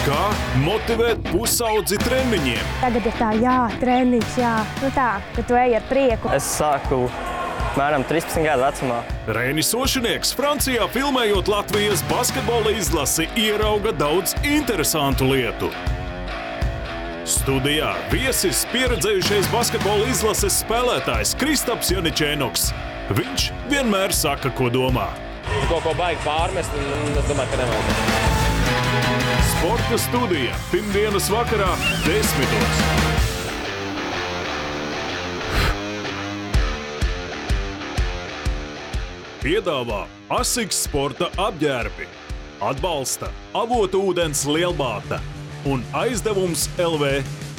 Kā motivēt pusaudzi treniņiem? Tagad ir tā, treniņš, tā, ka tu ej ar prieku. Es sāku mēram 13 gadu vecumā. Reinis Ošinieks Francijā filmējot Latvijas basketbola izlasi ierauga daudz interesantu lietu. Studijā viesis pieredzējušais basketbola izlases spēlētājs Kristaps Janičenoks. Viņš vienmēr saka, ko domā. Ko baigi pārmest, un es domāju, ka nevajag. Sporta studija pirmdienas vakarā 10. Piedāvā Asiks sporta apģērbi, atbalsta Avotu ūdens Lielbāta un aizdevums LV